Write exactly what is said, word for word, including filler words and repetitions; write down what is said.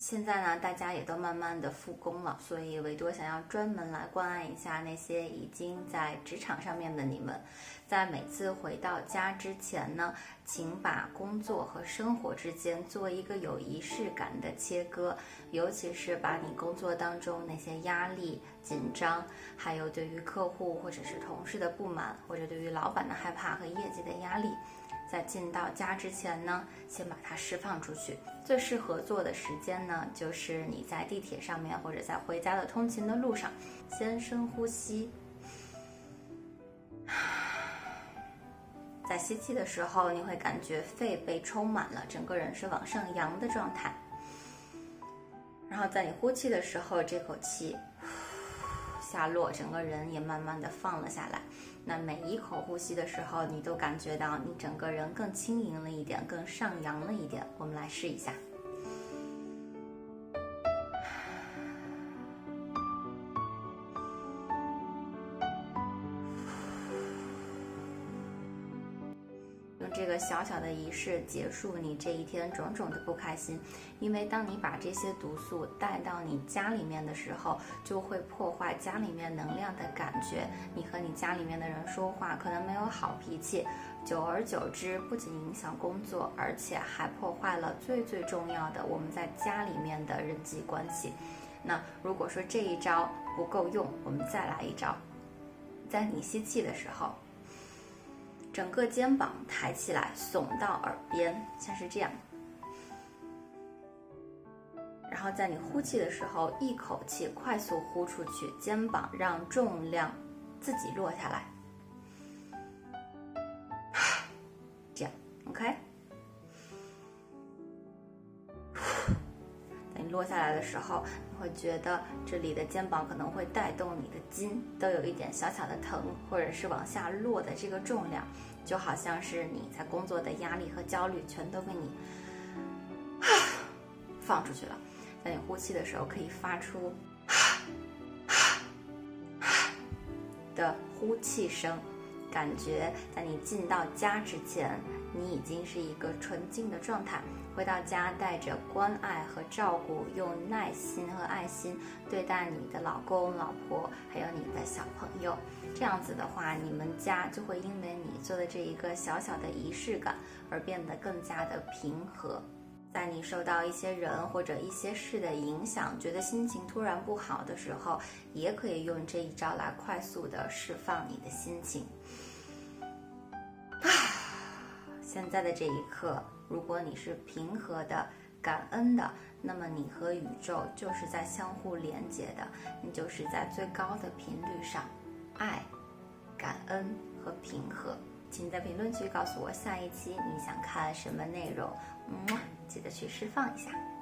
现在呢，大家也都慢慢的复工了，所以维多想要专门来关爱一下那些已经在职场上面的你们，在每次回到家之前呢，请把工作和生活之间做一个有仪式感的切割，尤其是把你工作当中那些压力、紧张，还有对于客户或者是同事的不满，或者对于老板的害怕和业绩的压力，在进到家之前呢，先把它释放出去。最适合做的时间呢，就是你在地铁上面或者在回家的通勤的路上，先深呼吸。在吸气的时候，你会感觉肺被充满了，整个人是往上扬的状态。然后在你呼气的时候，这口气下落，整个人也慢慢的放了下来。那每一口呼吸的时候，你都感觉到你整个人更轻盈了一点，更上扬了一点。我们来试一下。用这个小小的仪式结束你这一天种种的不开心，因为当你把这些毒素带到你家里面的时候，就会破坏家里面能量的感觉。你和你家里面的人说话可能没有好脾气，久而久之不仅影响工作，而且还破坏了最最重要的我们在家里面的人际关系。那如果说这一招不够用，我们再来一招。在你吸气的时候，整个肩膀抬起来，耸到耳边，像是这样。然后在你呼气的时候，一口气快速呼出去，肩膀让重量自己落下来。这样 ，OK。等你落下来的时候，你会觉得这里的肩膀可能会带动你的筋，都有一点小小的疼，或者是往下落的这个重量，就好像是你在工作的压力和焦虑全都给你放出去了。在你呼气的时候，可以发出的呼气声，感觉在你进到家之前，你已经是一个纯净的状态。回到家，带着关爱和照顾，用耐心和爱心对待你的老公、老婆，还有你的小朋友。这样子的话，你们家就会因为你做的这一个小小的仪式感而变得更加的平和。在你受到一些人或者一些事的影响，觉得心情突然不好的时候，也可以用这一招来快速的释放你的心情。现在的这一刻，如果你是平和的、感恩的，那么你和宇宙就是在相互连接的，你就是在最高的频率上，爱、感恩和平和。请在评论区告诉我下一期你想看什么内容，嗯，记得去释放一下。